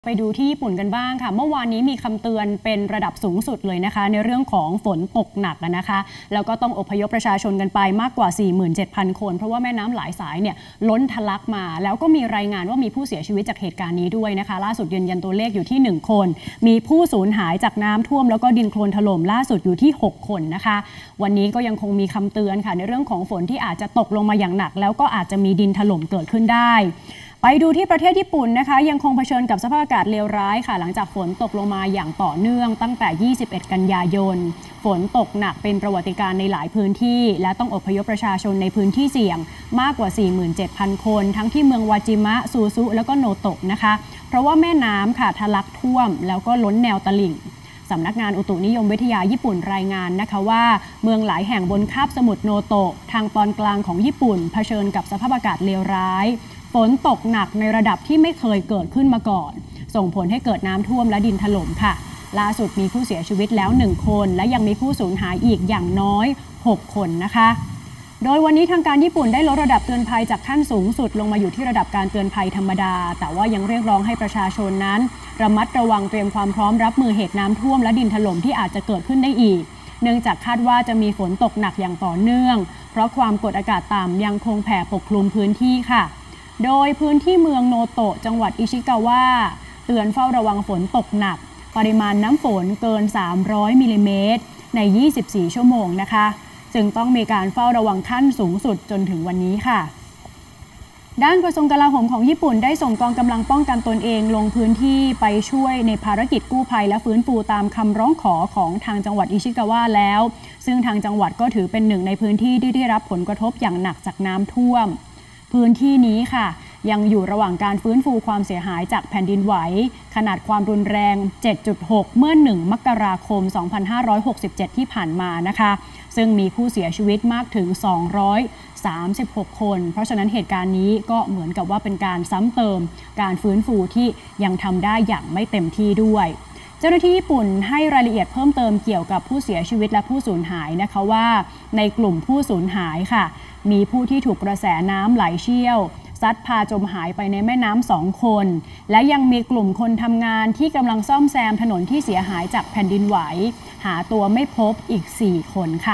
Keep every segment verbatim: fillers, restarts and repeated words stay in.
ไปดูที่ญี่ปุ่นกันบ้างค่ะเมื่อวานนี้มีคำเตือนเป็นระดับสูงสุดเลยนะคะในเรื่องของฝนตกหนักนะคะแล้วก็ต้องอพยพประชาชนกันไปมากกว่า สี่หมื่นเจ็ดพัน คนเพราะว่าแม่น้ำหลายสายเนี่ยล้นทะลักมาแล้วก็มีรายงานว่ามีผู้เสียชีวิตจากเหตุการณ์นี้ด้วยนะคะล่าสุดยืนยันตัวเลขอยู่ที่หนึ่งคนมีผู้สูญหายจากน้ำท่วมแล้วก็ดินโคลนถล่มล่าสุดอยู่ที่หกคนนะคะวันนี้ก็ยังคงมีคำเตือนค่ะในเรื่องของฝนที่อาจจะตกลงมาอย่างหนักแล้วก็อาจจะมีดินถล่มเกิดขึ้นได้ไปดูที่ประเทศญี่ปุ่นนะคะยังคงเผชิญกับสภาพอากาศเลวร้ายค่ะหลังจากฝนตกลงมาอย่างต่อเนื่องตั้งแต่ยี่สิบเอ็ดกันยายนฝนตกหนักเป็นประวัติการณ์ในหลายพื้นที่และต้องอพยพประชาชนในพื้นที่เสี่ยงมากกว่า สี่หมื่นเจ็ดพัน คนทั้งที่เมืองวาจิมะซูซุแล้วก็โนโตะนะคะเพราะว่าแม่น้ำค่ะทะลักท่วมแล้วก็ล้นแนวตลิ่งสำนักงานอุตุนิยมวิทยาญี่ปุ่นรายงานนะคะว่าเมืองหลายแห่งบนคาบสมุทรโนโตะทางตอนกลางของญี่ปุ่นเผชิญกับสภาพอากาศเลวร้ายฝนตกหนักในระดับที่ไม่เคยเกิดขึ้นมาก่อนส่งผลให้เกิดน้ำท่วมและดินถล่มค่ะล่าสุดมีผู้เสียชีวิตแล้วหนึ่งคนและยังมีผู้สูญหายอีกอย่างน้อยหกคนนะคะโดยวันนี้ทางการญี่ปุ่นได้ลดระดับเตือนภัยจากขั้นสูงสุดลงมาอยู่ที่ระดับการเตือนภัยธรรมดาแต่ว่ายังเรียกร้องให้ประชาชนนั้นระมัดระวังเตรียมความพร้อมรับมือเหตุน้ำท่วมและดินถล่มที่อาจจะเกิดขึ้นได้อีกเนื่องจากคาดว่าจะมีฝนตกหนักอย่างต่อเนื่องเพราะความกดอากาศต่ำยังคงแผ่ปกคลุมพื้นที่ค่ะโดยพื้นที่เมืองโนโตะจังหวัดอิชิกาวะเตือนเฝ้าระวังฝนตกหนักปริมาณน้ำฝนเกินสามร้อยมิลลิเมตรในยี่สิบสี่ชั่วโมงนะคะจึงต้องมีการเฝ้าระวังขั้นสูงสุดจนถึงวันนี้ค่ะด้านกระทรวงกลาโหมของญี่ปุ่นได้ส่งกองกำลังป้องกันตนเองลงพื้นที่ไปช่วยในภารกิจกู้ภัยและฟื้นฟูตามคำร้องขอของทางจังหวัดอิชิกาวะแล้วซึ่งทางจังหวัดก็ถือเป็นหนึ่งในพื้นที่ที่ได้รับผลกระทบอย่างหนักจากน้ำท่วมพื้นที่นี้ค่ะยังอยู่ระหว่างการฟื้นฟูความเสียหายจากแผ่นดินไหวขนาดความรุนแรง เจ็ดจุดหก เมื่อหนึ่งมกราคมสองพันห้าร้อยหกสิบเจ็ดที่ผ่านมานะคะซึ่งมีผู้เสียชีวิตมากถึงสองร้อยสามสิบหกคนเพราะฉะนั้นเหตุการณ์นี้ก็เหมือนกับว่าเป็นการซ้ำเติมการฟื้นฟูที่ยังทำได้อย่างไม่เต็มที่ด้วยเจ้าหน้าที่ญี่ปุ่นให้รายละเอียดเพิ่มเติมเกี่ยวกับผู้เสียชีวิตและผู้สูญหายนะคะว่าในกลุ่มผู้สูญหายค่ะมีผู้ที่ถูกกระแสน้ำไหลเชี่ยวซัดพาจมหายไปในแม่น้ำสองคนและยังมีกลุ่มคนทำงานที่กำลังซ่อมแซมถนนที่เสียหายจากแผ่นดินไหวหาตัวไม่พบอีกสี่คนค่ะ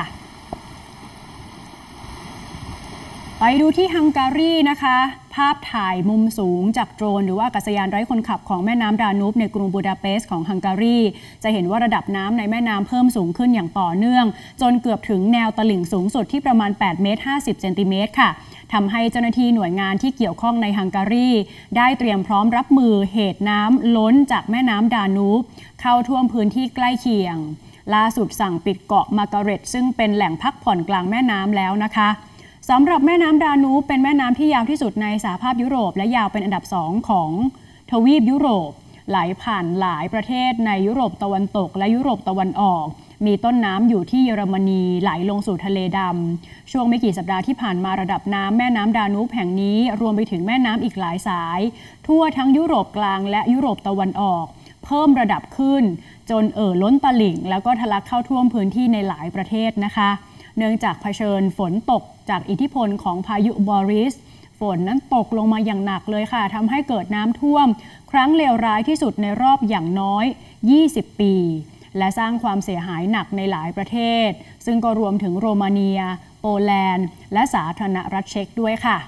ไปดูที่ฮังการีนะคะภาพถ่ายมุมสูงจากโดรนหรือว่าอากาศยานไร้คนขับของแม่น้ำดานูบในกรุงบูดาเปสต์ของฮังการีจะเห็นว่าระดับน้ำในแม่น้ำเพิ่มสูงขึ้นอย่างต่อเนื่องจนเกือบถึงแนวตลิ่งสูงสุดที่ประมาณแปดเมตรห้าสิบเซนติเมตรค่ะทำให้เจ้าหน้าที่หน่วยงานที่เกี่ยวข้องในฮังการีได้เตรียมพร้อมรับมือเหตุน้ำล้นจากแม่น้ำดานูบเข้าท่วมพื้นที่ใกล้เคียงล่าสุดสั่งปิดเกาะมาร์การเร็ตซึ่งเป็นแหล่งพักผ่อนกลางแม่น้ำแล้วนะคะสำหรับแม่น้ำดานูบเป็นแม่น้ำที่ยาวที่สุดในสหภาพยุโรปและยาวเป็นอันดับสองของทวีปยุโรปไหลผ่านหลายประเทศในยุโรปตะวันตกและยุโรปตะวันออกมีต้นน้ำอยู่ที่เยอรมนีไหลลงสู่ทะเลดำช่วงไม่กี่สัปดาห์ที่ผ่านมาระดับน้ำแม่น้ำดานูบแห่งนี้รวมไปถึงแม่น้ำอีกหลายสายทั่วทั้งยุโรปกลางและยุโรปตะวันออกเพิ่มระดับขึ้นจนเอ่อล้นตลิ่งแล้วก็ทะลักเข้าท่วมพื้นที่ในหลายประเทศนะคะเนื่องจากเผชิญฝนตกจากอิทธิพลของพายุบอริสฝนนั้นตกลงมาอย่างหนักเลยค่ะทำให้เกิดน้ำท่วมครั้งเลวร้ายที่สุดในรอบอย่างน้อยยี่สิบปีและสร้างความเสียหายหนักในหลายประเทศซึ่งก็รวมถึงโรมาเนียโปแลนด์และสาธารณรัฐเช็กด้วยค่ะ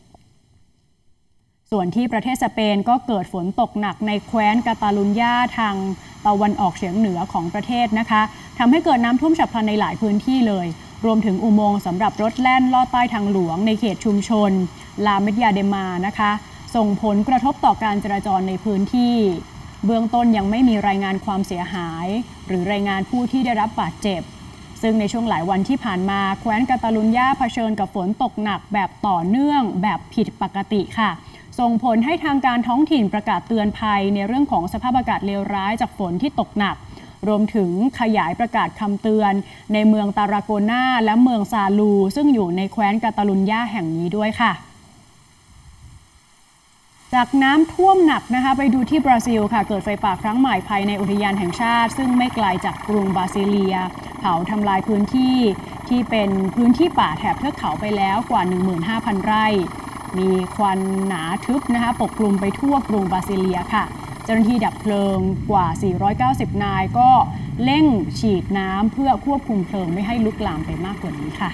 ส่วนที่ประเทศสเปนก็เกิดฝนตกหนักในแคว้นกาตาลุญญาทางตะวันออกเฉียงเหนือของประเทศนะคะทำให้เกิดน้ำท่วมฉับพลันในหลายพื้นที่เลยรวมถึงอุโมงค์สำหรับรถแล่นลอดใต้ทางหลวงในเขตชุมชนลาเมดยาเดมานะคะส่งผลกระทบต่อการจราจรในพื้นที่เบื้องต้นยังไม่มีรายงานความเสียหายหรือรายงานผู้ที่ได้รับบาดเจ็บซึ่งในช่วงหลายวันที่ผ่านมาแคว้นกาตาลุญญาเผชิญกับฝนตกหนักแบบต่อเนื่องแบบผิดปกติค่ะส่งผลให้ทางการท้องถิ่นประกาศเตือนภัยในเรื่องของสภาพอากาศเลวร้ายจากฝนที่ตกหนักรวมถึงขยายประกาศคำเตือนในเมืองตาราโกนาและเมืองซาลูซึ่งอยู่ในแคว้นกาตาลุญญาแห่งนี้ด้วยค่ะจากน้ำท่วมหนักนะคะไปดูที่บราซิลค่ะเกิดไฟป่าครั้งใหม่ภายในอุทยานแห่งชาติซึ่งไม่ไกลจากกรุงบราซิเลียเผาทำลายพื้นที่ที่เป็นพื้นที่ป่าแถบเทือกเขาไปแล้วกว่า หนึ่งหมื่นห้าพัน ไร่มีควันหนาทึบนะคะปกคลุมไปทั่วกรุงบราซิเลียค่ะเจ้าหน้าที่ดับเพลิงกว่าสี่ร้อยเก้าสิบนายก็เร่งฉีดน้ำเพื่อควบคุมเพลิงไม่ให้ลุกลามไปมากกว่านี้ค่ะ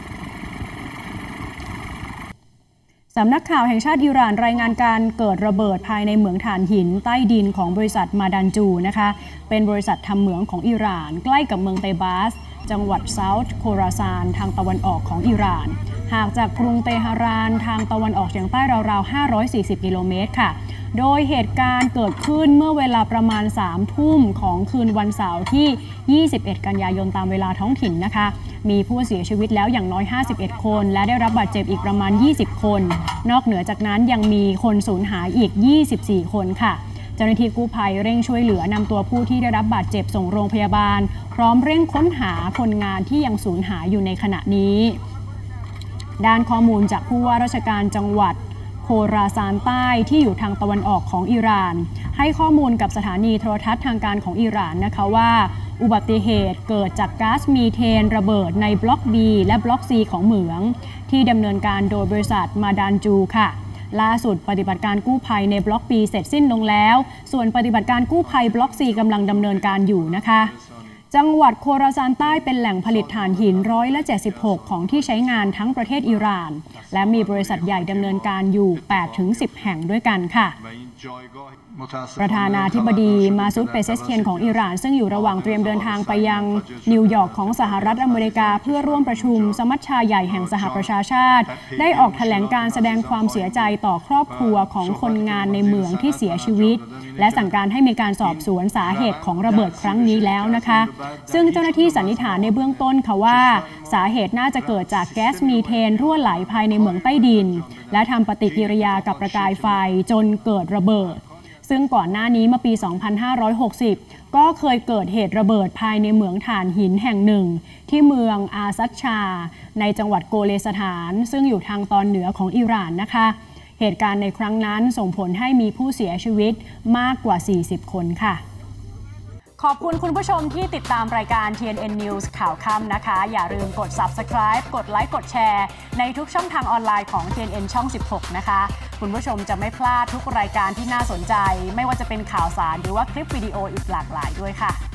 สำนักข่าวแห่งชาติอิหร่านรายงานการเกิดระเบิดภายในเหมืองถ่านหินใต้ดินของบริษัทมาดันจูนะคะเป็นบริษัททำเหมืองของอิหร่านใกล้กับเมืองเตบาสจังหวัดเซาท์โคราซานทางตะวันออกของอิหร่านห่างจากกรุงเตหะรานทางตะวันออกเฉียงใต้ราวๆห้าร้อยสี่สิบกิโลเมตรค่ะโดยเหตุการณ์เกิดขึ้นเมื่อเวลาประมาณสามทุ่มของคืนวันเสาร์ที่ยี่สิบเอ็ดกันยายนตามเวลาท้องถิ่นนะคะมีผู้เสียชีวิตแล้วอย่างน้อยห้าสิบเอ็ดคนและได้รับบาดเจ็บอีกประมาณยี่สิบคนนอกเหนือจากนั้นยังมีคนสูญหายอีกยี่สิบสี่คนค่ะเจ้าหน้าที่กู้ภัยเร่งช่วยเหลือนำตัวผู้ที่ได้รับบาดเจ็บส่งโรงพยาบาลพร้อมเร่งค้นหาคนงานที่ยังสูญหายอยู่ในขณะนี้ด้านข้อมูลจากผู้ว่าราชการจังหวัดโคราซานใต้ที่อยู่ทางตะวันออกของอิหร่านให้ข้อมูลกับสถานีโทรทัศน์ทางการของอิหร่านนะคะว่าอุบัติเหตุเกิดจากก๊าซมีเทนระเบิดในบล็อก B และบล็อก C ของเหมืองที่ดำเนินการโดยบริษัทมาดานจูค่ะล่าสุดปฏิบัติการกู้ภัยในบล็อก B เสร็จสิ้นลงแล้วส่วนปฏิบัติการกู้ภัยบล็อก C กำลังดำเนินการอยู่นะคะจังหวัดโคราซานใต้เป็นแหล่งผลิตถ่านหินร้อยละเจ็ดสิบหกของที่ใช้งานทั้งประเทศอิหร่านและมีบริษัทใหญ่ดำเนินการอยู่ แปดถึงสิบ แห่งด้วยกันค่ะประธานาธิบดีมาซูด เปเซสเคียนของอิหร่านซึ่งอยู่ระหว่างเตรียมเดินทางไปยังนิวยอร์กของสหรัฐอเมริกาเพื่อร่วมประชุมสมัชชาใหญ่แห่งสหประชาชาติได้ออกแถลงการแสดงความเสียใจต่อครอบครัวของคนงานในเหมืองที่เสียชีวิตและสั่งการให้มีการสอบสวนสาเหตุของระเบิดครั้งนี้แล้วนะคะซึ่งเจ้าหน้าที่สันนิษฐานในเบื้องต้นค่ะว่าสาเหตุน่าจะเกิดจากแก๊สมีเทนรั่วไหลภายในเหมืองใต้ดินและทำปฏิกิริยากับประกายไฟจนเกิดระเบิดซึ่งก่อนหน้านี้เมื่อปี สองพันห้าร้อยหกสิบ ก็เคยเกิดเหตุระเบิดภายในเหมืองถ่านหินแห่งหนึ่งที่เมืองอาซัชชาในจังหวัดโกเลสถานซึ่งอยู่ทางตอนเหนือของอิหร่านนะคะเหตุการณ์ในครั้งนั้นส่งผลให้มีผู้เสียชีวิตมากกว่าสี่สิบคนค่ะขอบคุณคุณผู้ชมที่ติดตามรายการ ที เอ็น เอ็น News ข่าวค่ำนะคะอย่าลืมกด Subscribe กดไลค์กดแชร์ในทุกช่องทางออนไลน์ของ ที เอ็น เอ็น ช่องสิบหกนะคะคุณผู้ชมจะไม่พลาดทุกรายการที่น่าสนใจไม่ว่าจะเป็นข่าวสารหรือว่าคลิปวิดีโออีกหลากหลายด้วยค่ะ